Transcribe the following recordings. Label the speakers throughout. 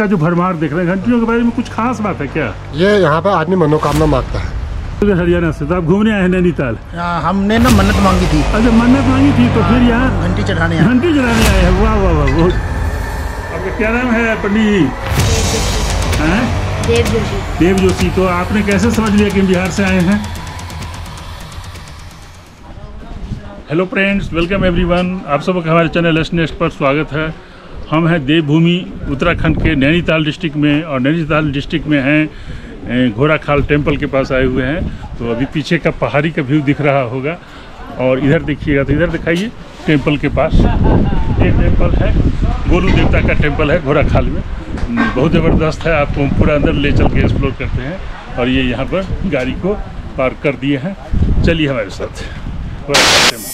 Speaker 1: का जो भरमार देख रहे हैं, घंटियों के बारे में कुछ खास बात है क्या?
Speaker 2: ये यहाँ पे आदमी मनोकामना मांगता है।
Speaker 1: हरियाणा से तो आप घूमने आए हैं नैनीताल?
Speaker 3: हमने ना मन्नत मांगी थी।
Speaker 1: अच्छा, मन्नत मांगी थी तो फिर यहाँ
Speaker 3: घंटी चढ़ाने
Speaker 1: आए हैं। वाह वाह वाह, बहुत। आपका क्या नाम है पंडित जी?
Speaker 4: देव जोशी।
Speaker 1: देव जोशी। तो आपने कैसे समझ लिया कि बिहार से आए हैं? Hello friends, welcome everyone. आप सबका हमारे चैनल नेक्स्ट पर स्वागत है। हम हैं देवभूमि उत्तराखंड के नैनीताल डिस्ट्रिक्ट में, और नैनीताल डिस्ट्रिक्ट में हैं घोड़ाखाल टेम्पल के पास आए हुए हैं। तो अभी पीछे का पहाड़ी का व्यू दिख रहा होगा, और इधर देखिएगा तो इधर दिखाइए टेम्पल के पास ये टेम्पल है, गोलू देवता का टेम्पल है घोड़ाखाल में। बहुत ज़बरदस्त है, आपको पूरा अंदर ले चल के एक्सप्लोर करते हैं। और ये यहाँ पर गाड़ी को पार्क कर दिए हैं। चलिए हमारे साथ घोड़ाखाल टेम्पल।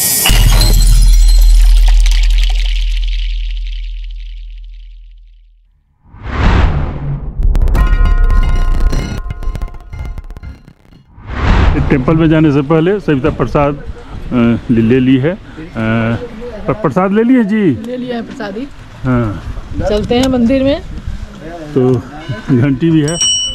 Speaker 1: टेम्पल में जाने से पहले सविता प्रसाद ले ली है। प्रसाद ले लिए जी?
Speaker 5: ले लिया है प्रसादी।
Speaker 1: हाँ,
Speaker 5: चलते हैं मंदिर में। तो
Speaker 1: घंटी भी है।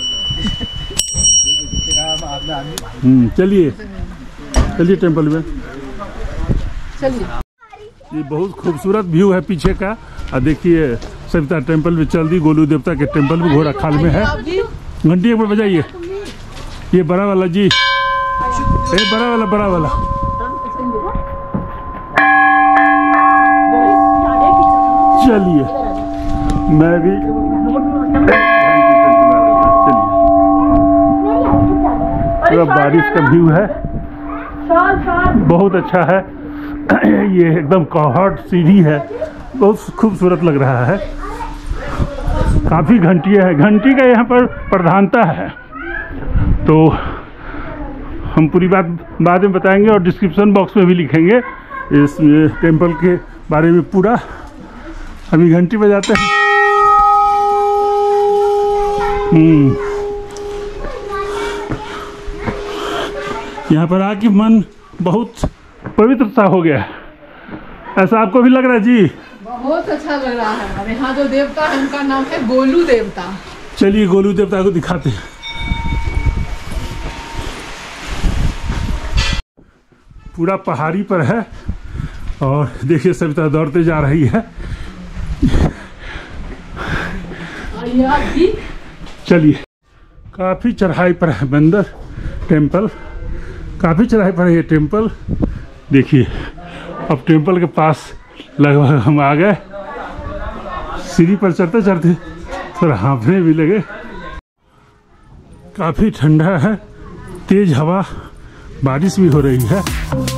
Speaker 1: चलिए चलिए टेम्पल में
Speaker 5: चलिए।
Speaker 1: ये बहुत खूबसूरत व्यू है पीछे का। और देखिए सविता टेम्पल में चल दी, गोलू देवता के टेम्पल में घोड़ाखाल में है। घंटी एक बार बजाइए, ये बड़ा वाला जी, बड़ा वाला। चलिए मैं भी पूरा बारिश का व्यू है, बहुत अच्छा है। ये एकदम कॉहर्ड सीढ़ी है, बहुत खूबसूरत लग रहा है। काफ़ी घंटियाँ हैं, घंटी का यहाँ पर प्रधानता है। तो हम पूरी बात बाद में बताएंगे, और डिस्क्रिप्शन बॉक्स में भी लिखेंगे इस टेम्पल के बारे में पूरा। अभी घंटी बजाते हैं। यहाँ पर आके मन बहुत पवित्र सा हो गया। ऐसा आपको भी लग रहा है जी?
Speaker 5: बहुत अच्छा लग रहा है। और यहाँ जो देवता है उनका नाम है गोलू देवता।
Speaker 1: चलिए गोलू देवता को दिखाते हैं। पूरा पहाड़ी पर है, और देखिए सविता दौड़ते जा रही है। चलिए, काफ़ी चढ़ाई पर है मंदिर टेम्पल, काफ़ी चढ़ाई पर है ये टेम्पल। देखिए अब टेम्पल के पास लगभग हम आ गए। सीढ़ी पर चढ़ते चढ़ते थोड़ा हाँफने भी लगे। काफ़ी ठंडा है, तेज हवा, बारिश भी हो रही है।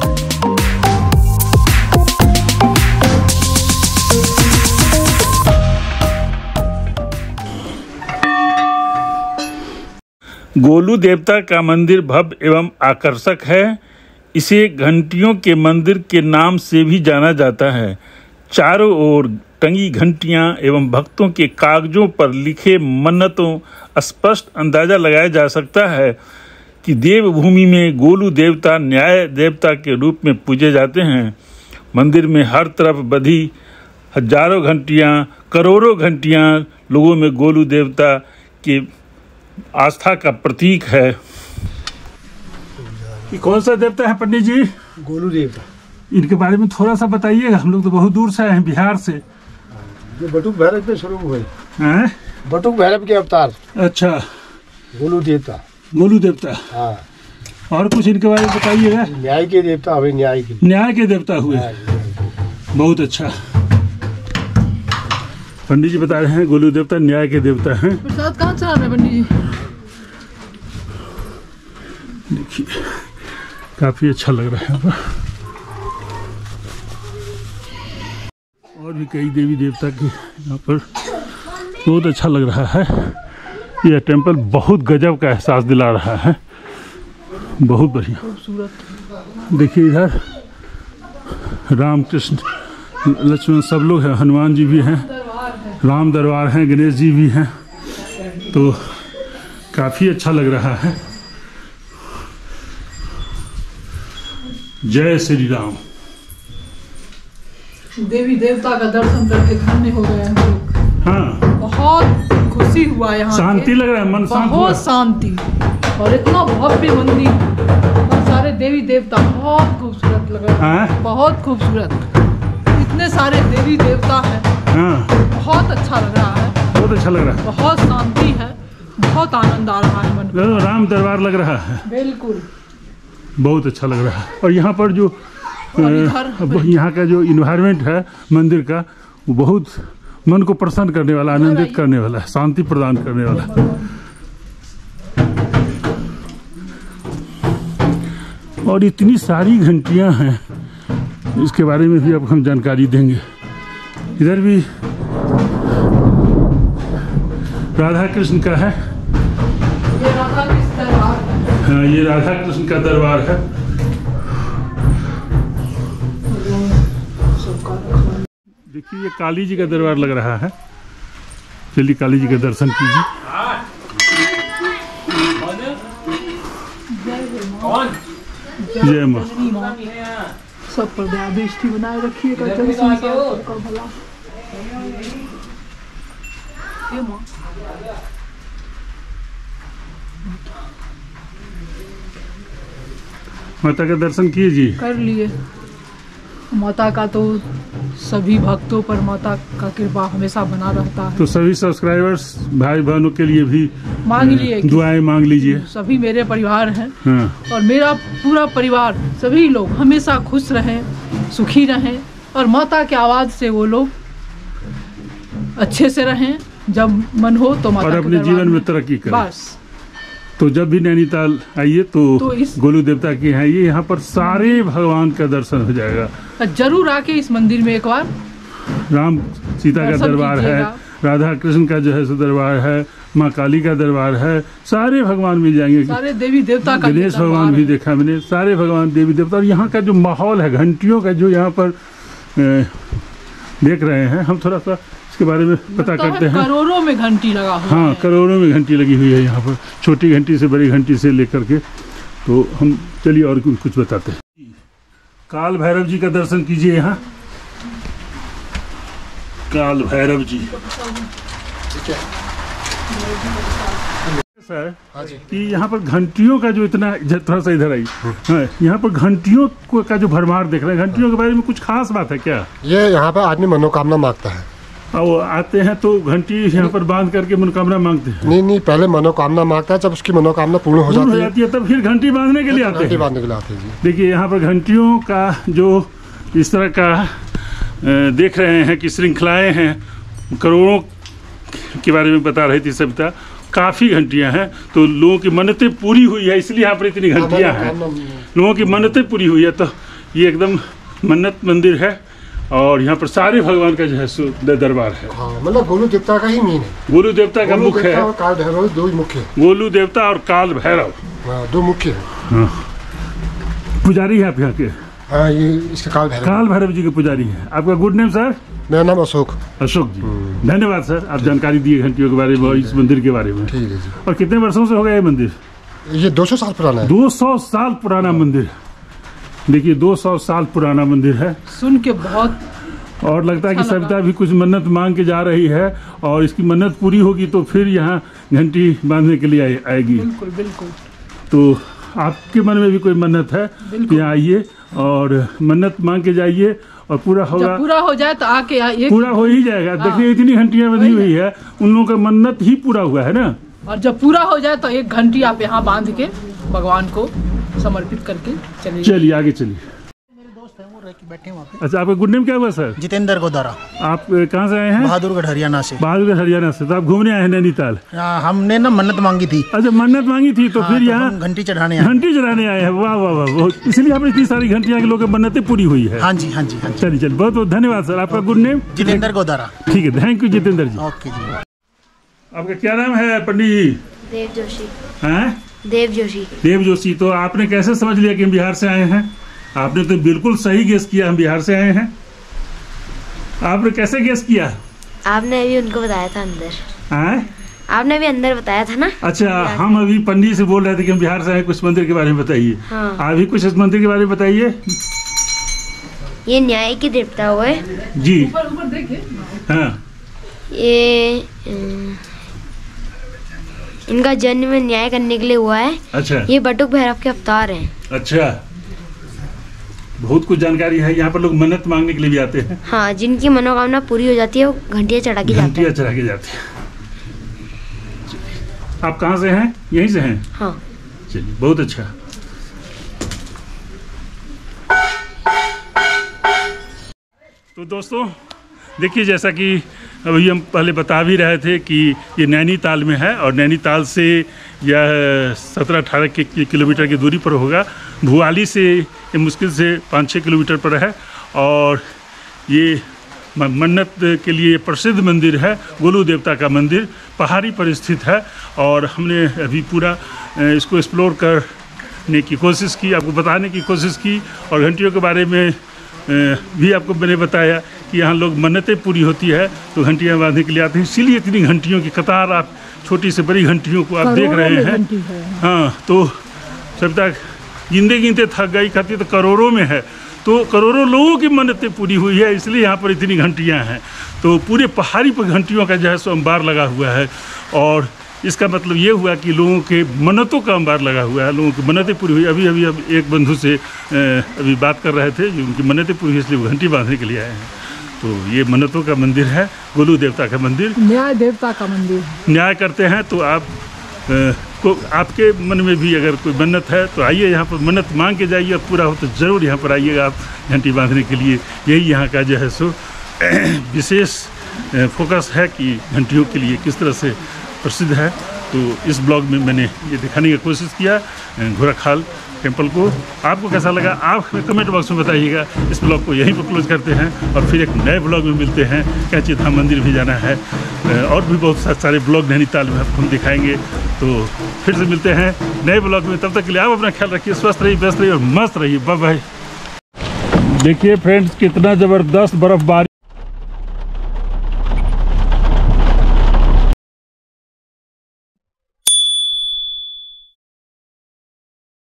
Speaker 1: गोलू देवता का मंदिर भव्य एवं आकर्षक है। इसे घंटियों के मंदिर के नाम से भी जाना जाता है। चारों ओर टंगी घंटियां एवं भक्तों के कागजों पर लिखे मन्नतों स्पष्ट अंदाजा लगाया जा सकता है कि देवभूमि में गोलू देवता न्याय देवता के रूप में पूजे जाते हैं। मंदिर में हर तरफ बधी हजारों घंटियां, करोड़ों घंटियां लोगों में गोलू देवता के आस्था का प्रतीक है। ये कौन सा देवता है पंडित जी?
Speaker 2: गोलू देवता।
Speaker 1: इनके बारे में थोड़ा सा बताइएगा, हम लोग तो बहुत दूर से आए हैं, बिहार से।
Speaker 2: ये बटुक भैरव पे शुरू हुए
Speaker 1: हैं?
Speaker 2: बटुक भैरव के अवतार।
Speaker 1: अच्छा,
Speaker 2: गोलू देवता।
Speaker 1: गोलू देवता।
Speaker 2: हाँ।
Speaker 1: और कुछ इनके बारे में बताइएगा।
Speaker 2: न्याय के देवता हुए, न्याय के
Speaker 1: देवता हुए। बहुत अच्छा। पंडित जी बता रहे हैं गोलू देवता न्याय के देवता हैं।
Speaker 5: प्रसाद कहाँ चढ़ा रहे हैं पंडित जी?
Speaker 1: देखिए काफी अच्छा लग रहा है। और भी कई देवी देवता के यहाँ पर बहुत अच्छा लग रहा है। यह टेम्पल बहुत गजब का एहसास दिला रहा है, बहुत बढ़िया खूबसूरत। देखिए इधर राम कृष्ण लक्ष्मण सब लोग हैं, हनुमान जी भी हैं, राम दरबार हैं, गणेश जी भी हैं। तो काफ़ी अच्छा लग रहा है। जय श्री राम।
Speaker 5: देवी देवता का दर्शन करके धन्य हो गए हम लोग।
Speaker 1: हाँ,
Speaker 5: बहुत बहुत खुशी हुआ यहाँ
Speaker 1: शांति लग रहा है, मन शांत हुआ।
Speaker 5: बहुत शांति, और इतना भव्य मंदिर और सारे देवी देवता बहुत खूबसूरत लग रहा है, बहुत खूबसूरत, इतने सारे देवी देवता हैं। बहुत अच्छा लग रहा है,
Speaker 1: बहुत अच्छा लग रहा है,
Speaker 5: बहुत शांति है, बहुत आनंद आ रहा है मन को।
Speaker 1: राम दरबार लग रहा है,
Speaker 5: बिल्कुल
Speaker 1: बहुत अच्छा लग रहा है। और यहाँ पर जो यहाँ का जो इन्वायरमेंट है मंदिर का, वो बहुत मन को प्रसन्न करने वाला, आनंदित करने वाला, शांति प्रदान करने वाला। और इतनी सारी घंटियां हैं, इसके बारे में भी अब हम जानकारी देंगे। इधर भी राधा कृष्ण का है,
Speaker 5: ये राधा कृष्ण दरबार है।
Speaker 1: हाँ, ये राधा कृष्ण का दरबार है। देखिए ये काली जी का दरबार लग रहा है, चलिए काली जी का दर्शन कीजिए। जय मां।
Speaker 5: सब पर दया दृष्टि बनाए रखिएगा, जन संसार का भला। ये मां
Speaker 1: माता का दर्शन कीजिए।
Speaker 5: कर लिए। माता का तो सभी भक्तों पर माता का कृपा हमेशा बना रहता है।
Speaker 1: तो सभी सब्सक्राइबर्स भाई बहनों के लिए भी
Speaker 5: मांग लिए,
Speaker 1: दुआएं मांग लीजिए।
Speaker 5: सभी मेरे परिवार हैं।
Speaker 1: हाँ।
Speaker 5: और मेरा पूरा परिवार, सभी लोग हमेशा खुश रहें, सुखी रहें, और माता के आवाज से वो लोग अच्छे से रहें। जब मन हो तो माता
Speaker 1: और अपने जीवन में तरक्की करें।
Speaker 5: बस।
Speaker 1: तो जब भी नैनीताल आइए तो
Speaker 5: इस
Speaker 1: गोलू देवता के यहाँ आइए, यहाँ पर सारे भगवान का दर्शन हो जाएगा।
Speaker 5: जरूर आके इस मंदिर में एक बार
Speaker 1: राम सीता का दरबार है, राधा कृष्ण का जो है सो दरबार है, माँ काली का दरबार है, सारे भगवान मिल जाएंगे।
Speaker 5: सारे देवी देवता का
Speaker 1: गणेश भगवान भी देखा मैंने, सारे भगवान देवी देवता। और यहाँ का जो माहौल है, घंटियों का जो यहाँ पर देख रहे हैं, हम थोड़ा सा इसके बारे में पता करते हैं।
Speaker 5: करोड़ों में घंटी लगा हुआ
Speaker 1: हाँ,
Speaker 5: है।
Speaker 1: करोड़ों में घंटी लगी हुई है यहाँ पर, छोटी घंटी से बड़ी घंटी से लेकर के। तो हम चलिए और कुछ बताते हैं। काल भैरव जी का दर्शन कीजिए यहाँ। काल भैरव जी सर कि यहाँ पर घंटियों का जो इतना, थोड़ा सा इधर आई, हाँ, यहाँ पर घंटियों का जो भरमार देख रहे हैं, घंटियों के बारे में कुछ खास बात है क्या?
Speaker 2: ये यहाँ पर आदमी मनोकामना मांगता है।
Speaker 1: वो आते हैं तो घंटी यहाँ पर बांध करके मनोकामना मांगते हैं।
Speaker 2: नहीं, पहले मनोकामना मांगता है, जब उसकी मनोकामना पूर्ण हो जाती है
Speaker 1: तब फिर घंटी बांधने के लिए आते हैं।
Speaker 2: बांधने के लिए आते हैं जी।
Speaker 1: देखिए यहाँ पर घंटियों का जो इस तरह का देख रहे हैं कि श्रृंखलाएं हैं, करोड़ों के बारे में बता रही थी सविता। काफ़ी घंटियां हैं, तो लोगों की मन्नतें पूरी हुई है, इसलिए यहाँ पर इतनी घंटियां हैं। लोगों की मन्नतें पूरी हुई है, तो ये एकदम मन्नत मंदिर है। और यहाँ पर सारे भगवान का जो है दरबार है।
Speaker 2: मतलब गोलू देवता का ही मीन है।
Speaker 1: गोलू देवता का मुख्य है,
Speaker 2: काल भैरव दो मुख्य है।
Speaker 1: गोलू देवता और काल भैरव
Speaker 2: दो मुख्य है।
Speaker 1: हाँ। पुजारी है आप यहाँ के?
Speaker 2: हाँ, ये इसके काल भैरव
Speaker 1: जी के पुजारी है। आपका गुड नेम सर?
Speaker 2: मेरा नाम अशोक
Speaker 1: जी। धन्यवाद सर, आप जानकारी दिए घंटियों के बारे में और इस मंदिर के बारे में।
Speaker 2: ठीक है जी।
Speaker 1: और कितने वर्षों से हो गया ये मंदिर?
Speaker 2: ये 200 साल पुराना है।
Speaker 1: 200 साल पुराना मंदिर। देखिए 200 साल पुराना मंदिर है।
Speaker 5: सुन के बहुत
Speaker 1: और लगता है कि सविता भी कुछ मन्नत मांग के जा रही है, और इसकी मन्नत पूरी होगी तो फिर यहाँ घंटी बांधने के लिए आएगी।
Speaker 5: बिल्कुल बिल्कुल।
Speaker 1: तो आपके मन में भी कोई मन्नत है तो यहाँ आइए और मन्नत मांग के जाइए, और पूरा होगा।
Speaker 5: जब पूरा हो जाए तो आके आइए,
Speaker 1: पूरा हो ही जाएगा। देखिए इतनी घंटियां बंधी हुई है, उन लोगों का मन्नत ही पूरा हुआ है ना।
Speaker 5: और जब पूरा हो जाए तो एक घंटी आप यहाँ बांध के भगवान को समर्पित करके
Speaker 1: चलिए आगे चलिए।
Speaker 3: मेरे दोस्त हैं, वो रह के बैठे वहाँ पे।
Speaker 1: अच्छा, आपका गुड नेम क्या हुआ सर?
Speaker 3: जितेंद्र गोदारा।
Speaker 1: आप कहाँ से आए हैं?
Speaker 3: बहादुरगढ़ हरियाणा से।
Speaker 1: बहादुरगढ़ हरियाणा से। तो आप घूमने आए हैं नैनीताल?
Speaker 3: हमने ना मन्नत मांगी थी।
Speaker 1: अच्छा, मन्नत मांगी थी तो फिर यहाँ
Speaker 3: घंटी चढ़ाने आए हैं।
Speaker 1: वाह वाह वाह, बहुत। इसलिए आपने इतनी सारी घंटियां के लोगों की मन्नतें पूरी हुई है।
Speaker 3: हाँ जी हाँ जी।
Speaker 1: चलिए बहुत बहुत धन्यवाद सर। आपका गुड नेम?
Speaker 3: जितेंद्र गोदारा।
Speaker 1: ठीक है, thank you Jitendra ji.
Speaker 3: Okay ji.
Speaker 1: आपका क्या नाम है पंडित जी?
Speaker 4: देव जोशी।
Speaker 1: हैं?
Speaker 4: देव जोशी।
Speaker 1: देव जोशी। तो आपने कैसे समझ लिया कि हम बिहार से आए हैं? आपने तो बिल्कुल सही गेस किया, हम बिहार से आए हैं। आपने कैसे गेस किया?
Speaker 4: आपने अभी उनको बताया था अंदर।
Speaker 1: हैं?
Speaker 4: आपने भी अंदर बताया था ना।
Speaker 1: अच्छा, हम अभी पंडित से बोल रहे थे कि हम बिहार से आए, कुछ मंदिर के बारे में बताइए।
Speaker 4: हाँ।
Speaker 1: आप भी कुछ इस मंदिर के बारे में बताइए।
Speaker 4: ये न्याय की देवता हुए
Speaker 1: जी।
Speaker 5: ऊपर देखिए।
Speaker 1: हाँ,
Speaker 4: ये इनका जन्म न्याय करने के लिए हुआ है।
Speaker 1: अच्छा।
Speaker 4: ये बटुक भैरव के अवतार हैं। अच्छा,
Speaker 1: बहुत कुछ जानकारी है। यहाँ पर लोग मन्नत मांगने के लिए भी आते हैं।
Speaker 4: हाँ, जिनकी मनोकामना पूरी हो जाती है वो घंटियाँ चढ़ा के जाते हैं।
Speaker 1: आप कहाँ से हैं? यहीं से हैं?
Speaker 4: हाँ।
Speaker 1: चलिए, बहुत अच्छा। तो दोस्तों देखिए, जैसा कि अभी हम पहले बता भी रहे थे कि ये नैनीताल में है और नैनीताल से यह 17-18 किलोमीटर की दूरी पर होगा। भुआली से ये मुश्किल से 5-6 किलोमीटर पर है और ये मन्नत के लिए प्रसिद्ध मंदिर है। गोलू देवता का मंदिर पहाड़ी पर स्थित है और हमने अभी पूरा इसको एक्सप्लोर करने की कोशिश की, आपको बताने की कोशिश की और घंटियों के बारे में भी आपको मैंने बताया कि यहाँ लोग मन्नतें पूरी होती है तो घंटियाँ बांधने के लिए आते हैं। इसीलिए इतनी घंटियों की कतार, आप छोटी से बड़ी घंटियों को आप देख रहे हैं। हाँ, तो सब तक गिनते गिनते थक गई, कहती तो करोड़ों में है। तो करोड़ों लोगों की मन्नतें पूरी हुई है, इसलिए यहाँ पर इतनी घंटियाँ हैं। तो पूरे पहाड़ी पर घंटियों का जो है सो अंबार लगा हुआ है और इसका मतलब ये हुआ कि लोगों के मन्नतों का अंबार लगा हुआ है, लोगों की मन्नतें पूरी हुई। अभी अब एक बंधु से अभी बात कर रहे थे, जो उनकी मन्नतें पूरी हुई इसलिए वो घंटी बांधने के लिए आए हैं। तो ये मन्नतों का मंदिर है, गोलू देवता का मंदिर,
Speaker 5: न्याय देवता का मंदिर।
Speaker 1: न्याय करते हैं तो आप को आपके मन में भी अगर कोई मन्नत है तो आइए यहाँ पर मन्नत मांग के जाइए, पूरा हो तो ज़रूर यहाँ पर आइएगा आप घंटी बांधने के लिए। यही यहाँ का जो है सो विशेष फोकस है कि घंटियों के लिए किस तरह से प्रसिद्ध है। तो इस ब्लॉग में मैंने ये दिखाने की कोशिश किया घोड़ाखाल टेम्पल को। आपको कैसा लगा आप कमेंट बॉक्स में बताइएगा। इस ब्लॉग को यहीं पर क्लोज करते हैं और फिर एक नए ब्लॉग में मिलते हैं। कैंची धाम मंदिर भी जाना है और भी बहुत सारे ब्लॉग नैनीताल में आपको हम दिखाएंगे। तो फिर से मिलते हैं नए ब्लॉग में, तब तक के लिए आप अपना ख्याल रखिए, स्वस्थ रहिए, व्यस्त रहिए और मस्त रहिए। Bye bye. देखिए फ्रेंड्स, कितना ज़बरदस्त बर्फबारी